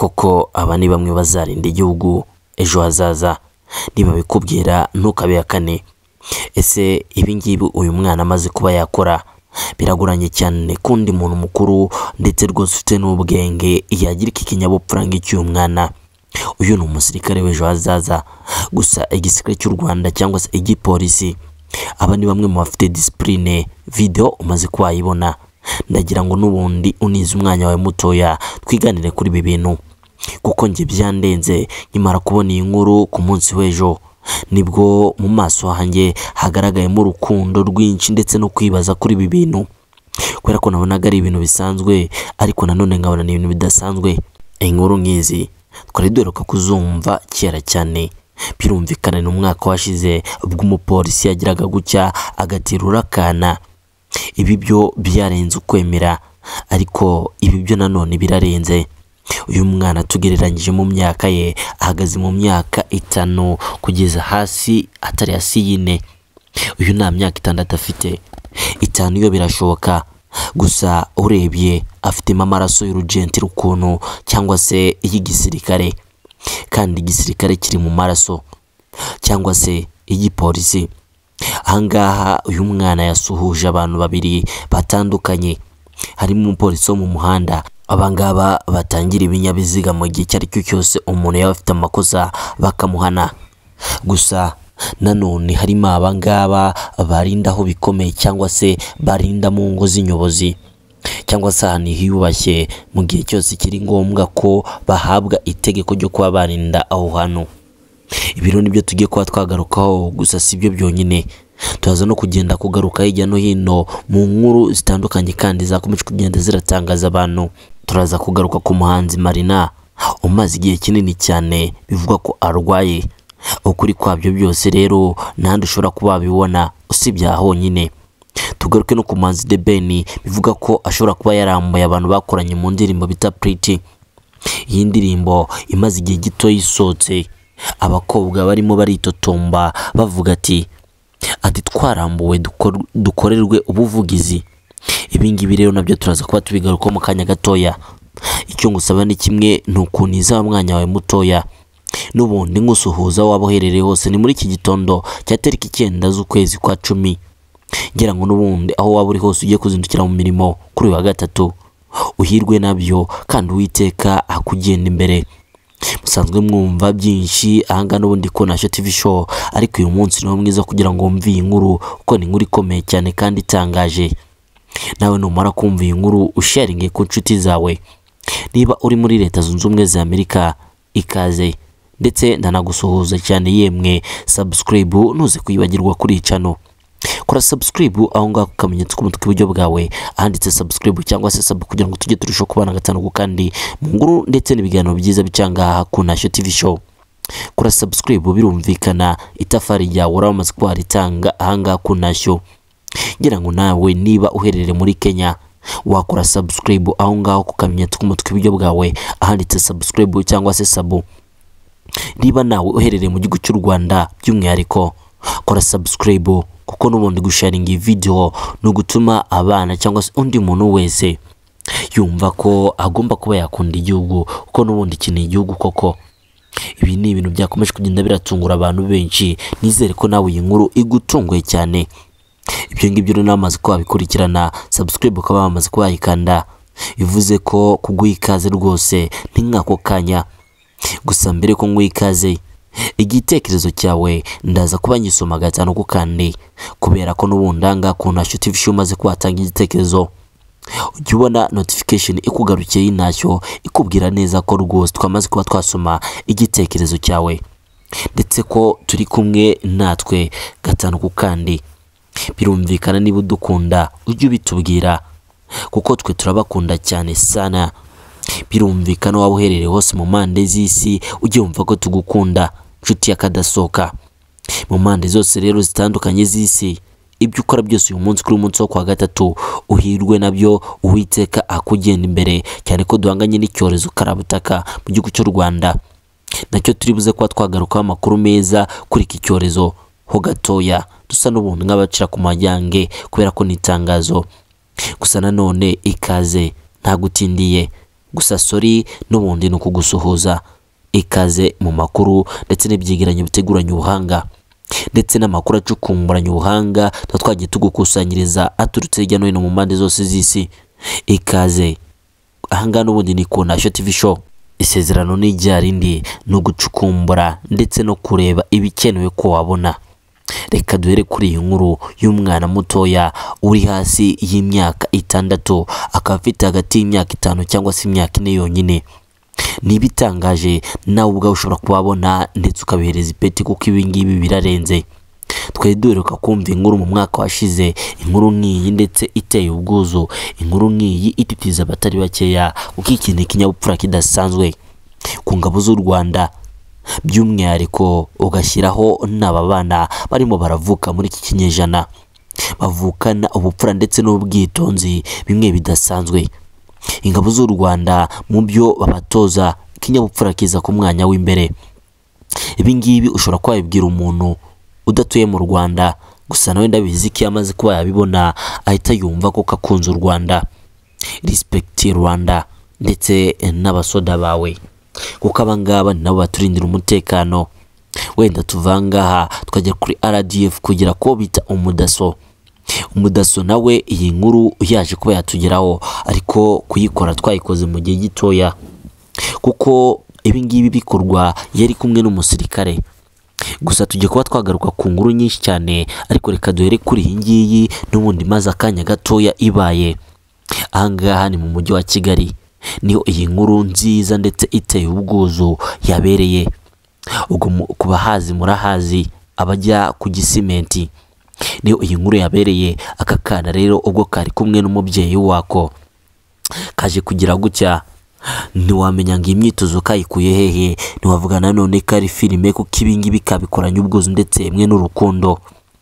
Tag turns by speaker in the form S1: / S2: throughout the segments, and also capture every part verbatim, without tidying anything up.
S1: koko aba ni bamwe bazarinda igihugu ejo hazaza. Niba bikubwira ntukabihakane. Ese ibi ngibi uyu mwana amaze kuba yakora biraguranye cyane kundi muntu mukuru ndetse rwose ufite n'ubwenge yagira iki kinyabupfura ng'icyo uyu mwana. Uyu ni umusirikare w'ejo hazaza. Gusa igisirikare cy'u Rwanda cyangwa se igipolisi, aba ni bamwe mu bafite discipline. Video umaze kubayibona, ndagira ngo nubundi unize umwanya wawe mutoya twiganire kuri ibi bintu, kuko nge byandenze nkimara kubona iyi nkuru ku munsi w'ejo. Nibwo mu maso hanjye hagaragayemo urukundo rwinshi ndetse no kwibaza kuri ibi bintu, kubera ko nabonaga ari ibintu bisanzwe ariko nanone nkabona ni ibintu bidasanzwe. Inkuru nk'izi twari duheruka kuzumva kera cyane. Birumvikana ni umwaka washize ubwo umupolisi yagiraga gucya agaterura akana. Ibi byo byarenze ukwemera, ariko ibi byo nanone birarenze. Uyu mwana tugereranyije mu myaka ye ahagaze mu myaka itanu kugeza hasi atari hasi y'ine. Uyu nta myaka itandatu afite, itanu yo birashoboka. Gusa urebye afitemo amaraso y'urugenti rukuntu cyangwa se y'igisirikare, kandi igisirikare kiri mu maraso cyangwa se igipolisi. Ahangaha uyu mwana yasuhuje abantu babiri batandukanye. Harimo umupolisi wo mu muhanda, abangaba batangira ibinyabiziga mu gihe cyari cyo cyose umuntu yaba afite amakosa bakamuhana. Gusa nanone harimo abangaba barinda aho bikomeye cyangwa se barinda mu ngo z'inyobozi cyangwa se ahantu hiyubashye mu gihe cyose kiri ngombwa ko bahabwa itegeko ryo kuba barinda aho hantu. Ibiro nibyo tugiye kuba twagarukaho. Gusa sibyo byonyine, turaza no kugenda kugaruka hirya no hino mu nkuru zitandukanye kandi zakomeje kugenda ziratangaza abantu. Turaza kugaruka ku muhanzi Marina umaze igihe kinini cyane bivuga ko arwaye. Ukuri kwabyo byose rero nandi ushobora kuba wabibona usibye honyine. Tugaruke no ku muhanzi The Ben bivuga ko ashobora kuba yarambuye abantu bakoranye mu ndirimbo bita Pretty. Iyi ndirimbo imaze igihe gito yisohotse, abakobwa barimo baritotomba bavuga ati ati twarambuwe dukorerwe ubuvugizi. Ibi ngibi rero nabyo turaza kuba tubigaruka mu kanya gatoya. Icyo ngusaba ni kimwe, ni ukuniza umwanya wawe mutoya n'ubundi ngusuhuza waba uherereye hose. Ni muri iki gitondo cya tariki icyenda z'ukwezi kwa cumi, ngira ngo n'ubundi aho waba uri hose ugiye kuzindukira mu mirimo kuri uyu wa gatatu. Uhirwe nabyo kandi Uwiteka akugenda imbere. Musanzwe mwumva byinshi ahanga n'ubundi ko Nasho T V show, ariko uyu munsi niwo mwiza kugira ngo mvi iyi nkuru, kuko ni inkuru ikomeye cyane kandi itangaje. Nawe numara kumva iyi nkuru usharinge ku nshuti zawe. Niba uri muri Leta Zunze Ubumwe za Amerika, ikaze ndetse ndanagusuhuza cyane. Yemwe subscribe ntuze kuyibagirwa kuri channel. Kora subscribe aho ngaho kamenyetso k'umutwe iburyo bwawe ahanditse subscribe cyangwa se sub, kugira ngo tujye turushaho kubana gatanu kandi mu nkuru ndetse n'ibiganiro byiza bicangaha ku Nasho T V show. Kora subscribe birumvikana itafari ryawe uramaze kwaritanga ahangaha ku Nasho. Ngira ngo nawe niba uherereye muri Kenya wakora subscribe aho ngaho ku kamenyetso k'umutwe iburyo bwawe ahanditse subscribe cyangwa se sub. Niba nawe uherereye mu gihugu cy'u Rwanda by'umwihariko kora subscribe, kuko n'ubundi gusharinga iyi video no gutuma abana cyangwa se undi muntu wese yumva ko agomba kuba yakunda igihugu, kuko n'ubundi kintu igihugu koko. Ibi ni ibintu byakomeje kugenda biratungura abantu benshi. Nizere ko nawe iyi nkuru igutunguye cyane. Ibyo ngibyo rero namaze kuba bikurikirana, subscribe ukaba bamaze kuba yikanda, bivuze ko kuguha ikaze rwose ni nk'ako kanya. Gusa mbere ko nguha ikaze, igitekerezo cyawe ndaza kuba nyisoma gatanu ku kandi, kubera ko n'ubundi anga ku Nasho T V show umaze kuhatanga igitekerezo ujya ubona notification ikugarukiye y'Inashyo ikubwira neza ko rwose twamaze kuba twasoma igitekerezo cyawe, ndetse ko turi kumwe natwe gatanu ku kandi. Birumvikana niba udukunda ujye ubitubwira, kuko twe turabakunda cyane sana. Birumvikana waba uherereye hose mu mpande z'isi ujye wumva ko tugukunda nshuti yakadasohoka. Mu mpande zose rero zitandukanye z'isi, ibyo ukora byose uyu munsi kuri umunsi wo kwa gatatu uhirwe nabyo, Uwiteka akugenda imbere, cyane ko duhanganye n'icyorezo karabutaka mu gihugu cy'u Rwanda. Nacyo turi buze kuba twagarukaho amakuru meza kuri iki cyorezo ho gatoya, dusa n'ubundi nk'abacira ku majyange kubera ko ni itangazo. Gusa nanone ikaze ntagutindiye, gusa sorry n'ubundi no kugusuhuza ikaze mu makuru ndetse n'ibyegeranyo biteguranye ubuhanga ndetse n'amakuru acukumburanye ubuhanga twagiye tugukusanyiriza aturutse hirya no hino mu mpande zose z'isi. Ikaze ahanga n'ubundi ni ku Nasho T V show. Isezerano ni ryarindi no gucukumbura ndetse no kureba ibikenewe ko wabona. Reka duhere kuri iyi nkuru y'umwana mutoya uri hasi y'imyaka itandatu akaba afite hagati y'imyaka itanu cyangwa se imyaka ine yonyine. Nibitangaje nawe ubwawe ushobora kubabona ndetse ukabihereza ipeti kuko ibi ngibi birarenze. Twari duheruka kumva inkuru mu mwaka washize, inkuru nk'iyi ndetse iteye ubwuzu, inkuru nk'iyi ititiza abatari bakeya kuko iki ni ikinyabupfura kidasanzwe ku ngabo z'u Rwanda, by'umwihariko ugashyiraho n'aba bana barimo baravuka muri iki kinyejana bavukana ubupfura ndetse n'ubwitonzi bimwe bidasanzwe. Ingabo z'u Rwanda mu byo babatoza ikinyabupfura kiza ku mwanya w'imbere. Ibi ngibi ushobora kwabibwira umuntu udatuye mu Rwanda, gusa nawe ndabizi ko yamaze kuba yabibona ahita yumva ko kakunze u Rwanda. Respect Rwanda ndetse n'abasoda bawe kuko abangaba ni nabo baturindira umutekano. Wenda tuvangaha tukajya kuri R D F kugira ko bita umudaso. Umudaso nawe iyi nkuru yaje kuba yatugeraho, ariko kuyikora twayikoze mu gihe gitoya kuko ibi ngibi bikorwa yari kumwe n'umusirikare. Gusa tujye kuba twagaruka ku nkuru nyinshi cyane, ariko reka duhere kuri iyi ngiyi n'ubundi maze akanya gatoya ibaye. Ahangaha ni mu mujyi wa Kigali niho iyi nkuru nziza ndetse iteye ubwuzu yabereye. Ubwo kubahazi murahazi abajya ku Gisimenti niho iyi nkuru yabereye. Aka kana rero ubwo kari kumwe n'umubyeyi wako kaje kugira gutya, ntiwamenya ngo imyitozo kayikuye hehe, ntiwavuga nanone ko ari filime kuko ibi ngibi kabikoranye ubwuzu ndetse imwe n'urukundo.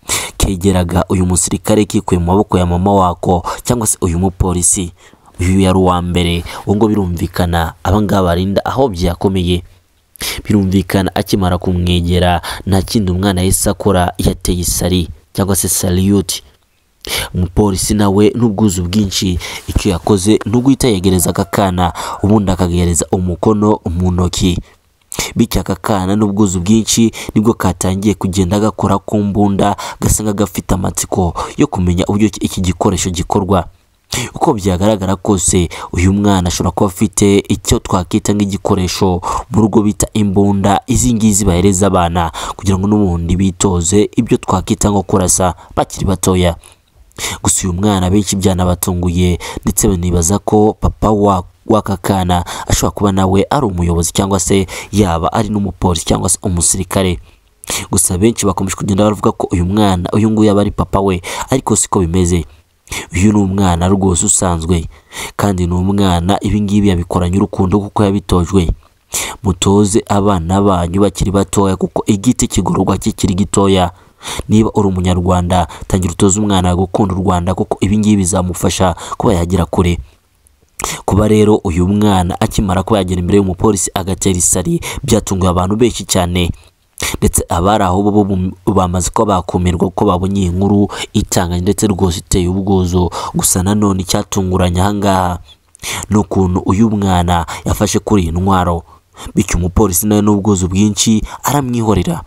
S1: Kegeraga uyu musirikare kikuye mu maboko ya mama wako cyangwa se uyu mupolisi. Uyu yari uwa mbere, ngo birumvikana abangaba barinda aho byakomeye. Birumvikana akimara kumwegera nta kindi umwana yahise akora, yateye isari cyangwa se salute. Umupolisi nawe n'ubwuzu bwinshi icyo yakoze n'uguhita yegereza aka kana, ubundi akagereza umukono mu ntoki. Bityo aka kana n'ubwuzu bwinshi nibwo katangiye kugenda gakora ku mbunda, gasanga gafite amatsiko yo kumenya uburyo iki gikoresho gikorwa. Uko byagaragara kose uyu mwana ashobora kuba afite icyo twakita nk'igikoresho mu rugo bita imbunda, izi ngizi bahereza abana kugira ngo n'ubundi bitoze ibyo twakita nko kurasa bakiri batoya. Gusa uyu mwana benshi byanabatunguye ndetse banibaza ko papa wa waka kana ashobora kuba nawe ari umuyobozi cyangwa se yaba ari n'umupolisi cyangwa se umusirikare. Gusa benshi bakomeje kugenda bavuga ko uyu mwana uyu nguyu aba ari papa we, ariko siko bimeze. Uyu ni umwana rwose usanzwe kandi ni umwana ibi ngibi yabikoranye urukundo kuko yabitojwe. Mutoze abana banyu bakiri batoya kuko igiti kigororwa kikiri gitoya. Niba uri umunyarwanda tangira utoze umwana gukunda u Rwanda kuko ibi ngibi bizamufasha kuba yagira kure. Kuba rero uyu mwana akimara kuba yagera imbere y'umupolisi agatera isari byatunguye abantu benshi cyane, ndetse abari aho bo bamaze ko bakumirwa ko babonye inkuru itanganye ndetse rwose iteye ubwuzu. Gusa nanone icyatunguranye ahangaha n'ukuntu uyu mwana yafashe kuri iyi ntwaro, bityo umupolisi nawe n'ubwuzu bwinshi aramwihorera.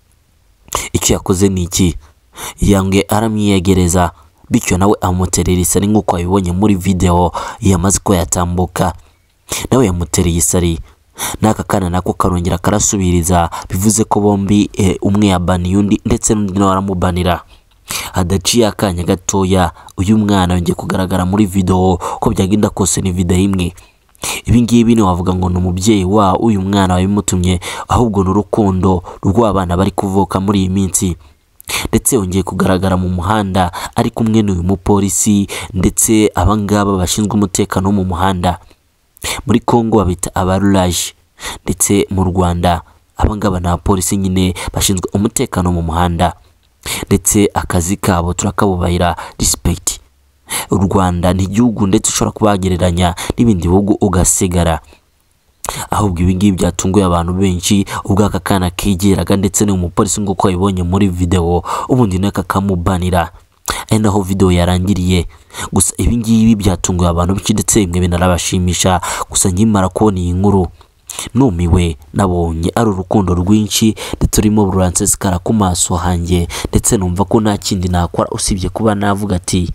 S1: Icyo yakoze ni iki? Yange aramwiyegereza, bityo nawe amuterera isari nk'uko abibonye muri video yamaze ko yatambuka. Nawe yamutereye isari, n'aka kana nako karongera karasubiriza, bivuze ko bombi e, umwe yabaniye undi ndetse n'undi nawe aramubanira. Hadaciye akanya gatoya uyu mwana yongeye kugaragara muri video, ko byagenda kose ni video imwe. Ibi ngibi ni wavuga ngo ni umubyeyi wa uyu mwana wabimutumye, ahubwo n'urukundo rw'abana bari kuvuka muri iyi minsi. Ndetse yongeye kugaragara mu muhanda ari kumwe n'uyu mupolisi ndetse abangaba bashinzwe umutekano mu muhanda. Muri Kongo babita abarulaje, ndetse mu Rwanda abangaba na polisi nyine bashinzwe umutekano mu muhanda, ndetse akazi kabo turakabubahira. Respect. U Rwanda ni igihugu ndetse ushobora kubagereranya n'ibindi bihugu ugasigara. Ahubwo ibi ngibi byatunguye abantu benshi ubwo aka kana kegeraga ndetse n'umupolisi nk'uko yabonye muri video, ubundi naka kamubanira. ari naho video yarangiriye. Gusa ibi ngibi byatunguye abantu benshi ndetse bimwe binarabashimisha. Gusa nkimara kubona iyi nkuru numiwe, nabonye ari urukundo rwinshi ndetse rurimo ruransesekara ku maso hanjye, ndetse numva ko nta kindi nakora usibye kuba navuga ati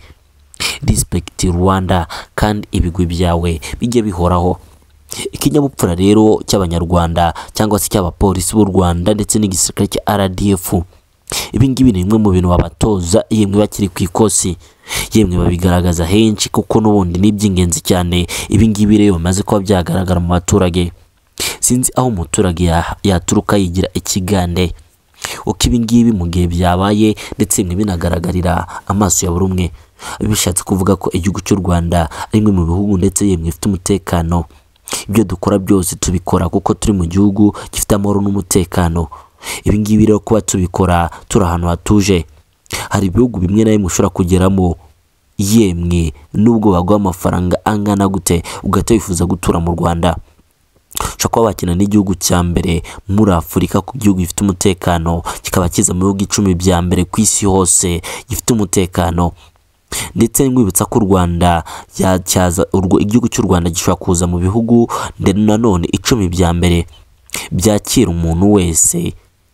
S1: respect Rwanda kandi ibigwi byawe bijye bihoraho. Ikinyabupfura rero cy'abanyarwanda cyangwa se cy'abapolisi b'u Rwanda ndetse n'igisirikare cya R D F, ibi ngibi ni bimwe mu bintu babatoza yemwe bakiri ku ikosi, yemwe babigaragaza henshi kuko n'ubundi ni iby'ingenzi cyane. Ibi ngibi rero bimaze kuba byagaragara mu baturage. Sinzi aho umuturage yaturuka yigira ikigande uko ibi ngibi mu gihe byabaye ndetse bimwe binagaragarira amaso ya buri umwe, bishatse kuvuga ko igihugu cy'u Rwanda ari imwe mu bihugu ndetse yemwe ifite umutekano. Ibyo dukora byose tubikora kuko turi mu gihugu gifite amahoro n'umutekano. Ibi ngibi rero kuba tubikora turi ahantu hatuje. Hari ibihugu bimwe na bimwe ushobora kugeramo yemwe nubwo baguha amafaranga angana gute ugahita wifuza gutura mu Rwanda. Ushobora kuba bakina n'igihugu cya mbere muri Afurika ku gihugu gifite umutekano, kikaba kiza mu bihugu icumi bya mbere ku isi hose gifite umutekano. Ndetse nkwibutsa ko u Rwanda yacyaza urwo igihugu cy'u Rwanda gishobora kuza mu bihugu nanone icumi bya mbere byakira umuntu wese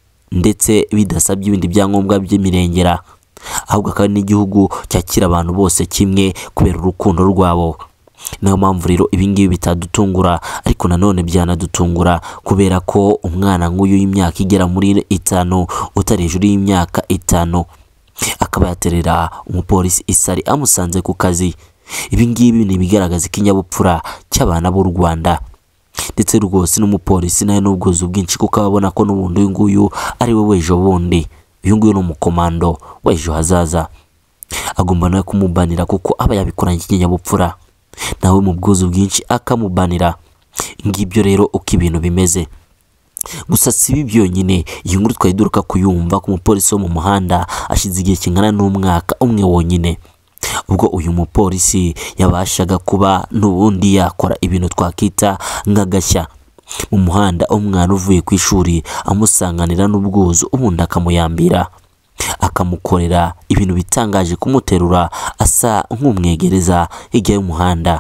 S1: ndetse bidasabye ibindi byangombwa by'imirengera, ahubwo akaba n'igihugu cyakira abantu bose kimwe kubera urukundo rwabo. Niyo mpamvu rero ibi ngibi bitadutungura, ariko nanone byanadutungura kubera ko umwana nk'uyu y'imyaka igera muri itanu utari hejuru y'imyaka itanu akaba yaterera umupolisi isari amusanze ku kazi. Ibi ngibi ni bigaragaza ikinyabupfura cy'abana b'u Rwanda ndetse rwose n'umupolisi nayo n'ubwuzu bwinshi kuko ababona ko n'ubundi uyu nguyu ari we w'ejo bundi, uyu nguyu ni umukomando w'ejo hazaza, agomba nawe kumubanira kuko aba yabikoranye ikinyabupfura, nawe mu bwuzu bwinshi akamubanira. Ngibyo rero uko ibintu bimeze. Gusa si ibi byonyine, iyi nkuru twayiduruka kuyumva ku mupolisi wo mu muhanda ashize igihe kingana n'umwaka umwe wonyine, ubwo uyu mupolisi yabashaga kuba n'ubundi yakora ibintu twakita nk'agashya mu muhanda. Umwana uvuye ku ishuri amusanganira n'ubwuzu ubundi akamuyambira, akamukorera ibintu bitangaje, kumuterura asa nk'umwegereza hirya y'umuhanda,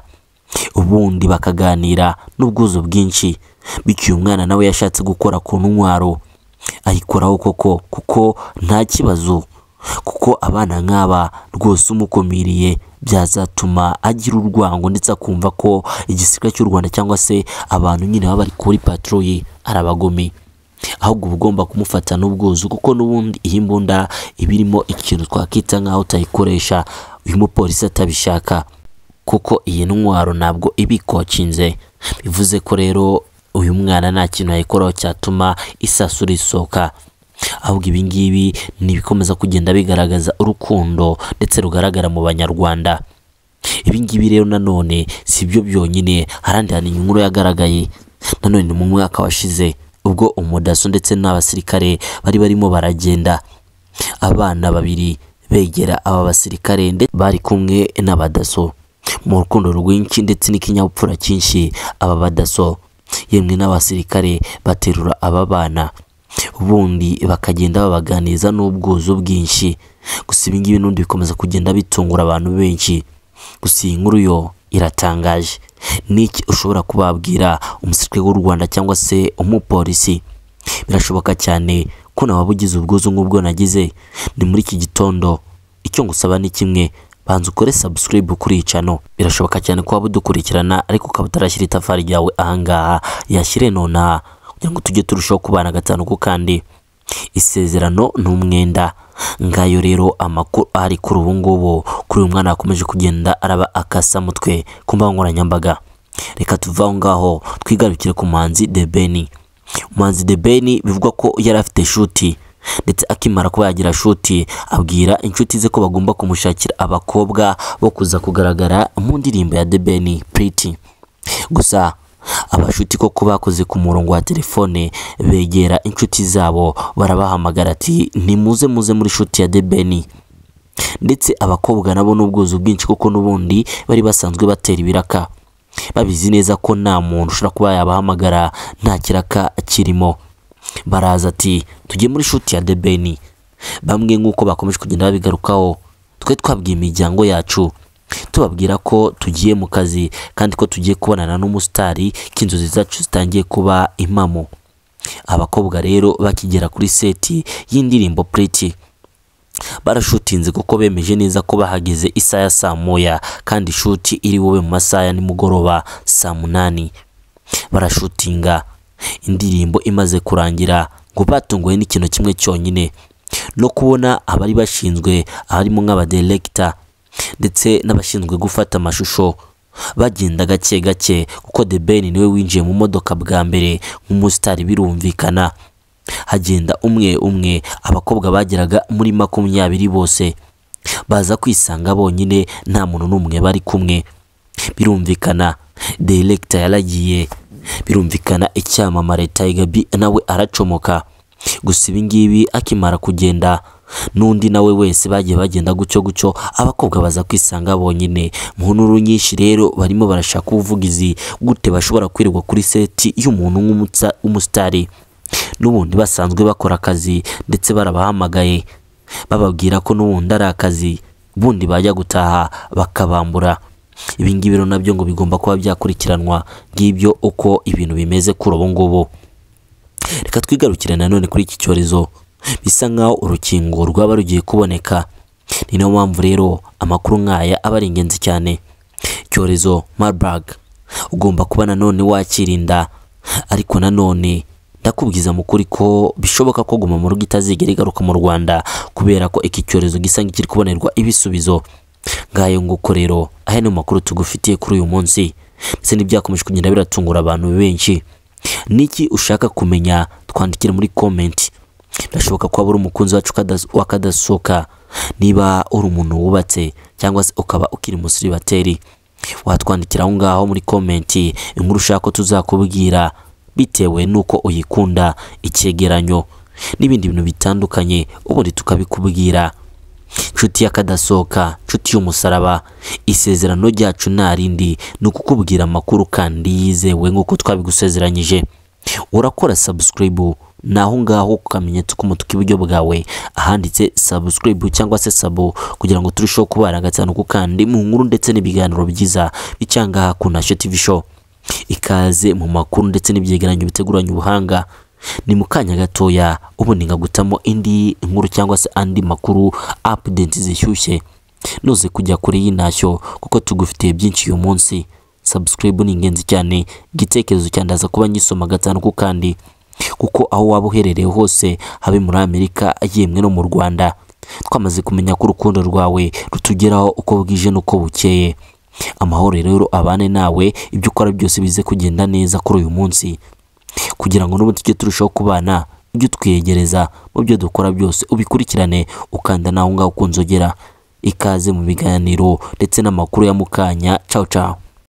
S1: ubundi bakaganira n'ubwuzu bwinshi. Bityo uyu mwana nawe yashatse gukora ku ntwaro ayikoraho koko kuko nta kibazo, kuko abana nk'aba rwose umukomiriye byazatuma agira urwango ndetse akumva ko igisirikare cy'u Rwanda cyangwa se abantu nyine baba bari kuri patrouille ari abagome, ahubwo ugomba kumufata n'ubwuzu kuko n'ubundi iyi mbunda ibirimo ikintu twakita nk'aho utayikoresha uyu mupolisi atabishaka, kuko iyi ntwaro ntabwo ibikocinze. Bivuze ko rero uyu mwana nta kintu yayikoraho cyatuma isasu risohoka, ahubwo ibi ngibi ni bikomeza kugenda bigaragaza urukundo ndetse rugaragara mu banyarwanda. Ibi ngibi rero nanone si byo byonyine, harandi hantu inkuru yagaragaye nanone mu mwaka washize ubwo umudaso ndetse n'abasirikare bari barimo baragenda, abana babiri begera aba basirikare ndetse bari kumwe n'abadaso mu rukundo rwinshi ndetse n'ikinyabupfura cyinshi. Aba badaso yemwe n'abasirikare baterura aba bana ubundi bakagenda babaganiza n'ubwuzu bwinshi. Gusa ibi ngibi n'undi bikomeza kugenda bitungura abantu benshi. Gusa iyi nkuru yo iratangaje. Niki ushobora kubabwira umusirikare w'u Rwanda cyangwa se umupolisi? Birashoboka cyane ko nawe wabugize ubwuzu nk'ubwo nagize. Ni muri iki gitondo icyo ngusaba ni kimwe, banza ukore subscribe kuri channel. Birashoboka cyane ko wabudukurikirana ariko ukaba utarashyira itafari ryawe ahangaha, yashyire nona kugira ngo tujye turushaho kubana gatanu ku kandi. Isezerano n'umwenda. Ngayo rero amakuru ari kuri ubu ngubu kuri uyu mwana akomeje kugenda araba akasa mutwe ku mbuga nkoranyambaga. Reka tuvaho ngaho twigarukire ku muhanzi The Ben. Umuhanzi The Ben bivugwa ko yari afite shuti ndetse akimara kuba yagira shuti abwira inshuti ze ko bagomba kumushakira abakobwa bo kuza kugaragara mu ndirimbo ya The Ben Pretty. Gusa abashuti ko bakoze ku murongo wa telefone begera inshuti zabo barabahamagara ati nimuze muze muri shuti ya The Ben. Ndetse abakobwa nabo n'ubwuzu bwinshi kuko n'ubundi bari basanzwe batera ibiraka, babizi neza ko nta muntu ushobora kuba yabahamagara nta kiraka kirimo. Baraza ati tujye muri shuti ya The Ben. Bamwe nk'uko bakomeje kugenda babigarukaho twe twabwiye imiryango yacu tubabwira ko tugiye mu kazi kandi ko tugiye kubonana n'umusitari, k'inzozi zacu zitangiye kuba impamo. Abakobwa rero bakigera kuri seti y'indirimbo Pretty barashutinze kuko bemeje neza ko bahageze isaha ya saa moya kandi shuti iri wowe mu masaha ya nimugoroba saa munani. Barashutinga indirimbo imaze kurangira ngo batunguwe n'ikintu kimwe cyonyine, no kubona abari bashinzwe harimo nk'abadirector ndetse n'abashinzwe gufata amashusho bagenda gake gake kuko The Ben niwe winjiye mu modoka bwa mbere nk'umusitari. Birumvikana hagenda umwe umwe, abakobwa bageraga muri makumyabiri bose baza kwisanga bonyine nta muntu n'umwe bari kumwe. Birumvikana director yaragiye, birumvikana icyamamare Tiger B nawe aracomoka. Gusa ibi ngibi akimara kugenda n'undi nawe wese bagiye bagenda gucyo gucyo, abakobwa baza kwisanga bonyine. Mu nkuru nyinshi rero barimo barashaka ubuvugizi gute bashobora kwirirwa kuri seti y'umuntu nk'umusitari n'ubundi basanzwe bakora akazi, ndetse barabahamagaye bababwira ko n'ubundi ari akazi, bundi bajya gutaha bakabambura. Ibi ngibi rero nabyo ngo bigomba kuba byakurikiranwa ngibyo uko ibintu bimeze kuri ubu ngubu. Reka twigarukire nanone kuri iki cyorezo, bisa nkaho urukingo rwaba rugiye kuboneka. Ni nayo mpamvu rero amakuru nk'aya aba ari ingenzi cyane. Icyorezo Marburg ugomba kuba nanone wakirinda, ariko nanone ndakubwiza mukuri ko bishoboka ko Guma mu Rugo itazigera igaruka mu Rwanda kubera ko iki cyorezo gisa nk'ikiri kubonerwa ibisubizo. Ngayo nguko rero aya ni makuru tugufitiye kuri uyu munsi, ndetse n'ibyakomeje kugenda biratungura abantu benshi. Niki ushaka kumenya? Twandikire muri comment. Birashoboka ko waba umukunzi wacu wakadasoka, niba uri umuntu wubatse cyangwa se ukaba ukiri musiri bateri, watwandikira aho ngaho muri comment inkuru ushaka ko tuzakubwira bitewe nuko uyikunda, icyegeranyo n'ibindi bintu bitandukanye, ubundi tukabikubwira. Nshuti yakadasoka, nshuti y'umusaraba, isezerano ryacu narindi ni ukukubwira amakuru kandi yizewe nk'uko twabigusezeranyije. Urakora subscribe naho ngaho ukamenyetso k'umutuku iburyo bwawe ahanditse subscribe cyangwa se sabo, kugira ngo turusheho kubara gatanu ku kandi mu nkuru ndetse n'ibiganiro byiza bicanga ku Ntashyo T V show. Ikaze mu makuru ndetse n'ibyegeranyo biteguranye ubuhanga. Ni mukanya gatoya ubundi ngagutamo indi nkuru cyangwa se andi makuru updates zishyushye. Noze kujya kuri iyi Ntashyo kuko tugufitiye byinshi uyu munsi. Subscribe ni ingenzi cyane, igitekerezo cyandaza kuba nyisoma gatanu ku kandi, kuko aho waba uherereye hose, habe muri Amerika yemwe no mu Rwanda, twamaze kumenya ko urukundo rwawe rutugeraho uko bwije nuko bukeye. Amahoro rero abane nawe, ibyo ukora byose bize kugenda neza kuri uyu munsi, kugira ngo n'ubundi tujye turushaho kubana, ibyo twiyegereza mu byo dukora byose ubikurikirane ukanda naho ngaho kunzogera. Ikaze mu biganiro ndetse n'amakuru ya mukanya. Ciao ciao.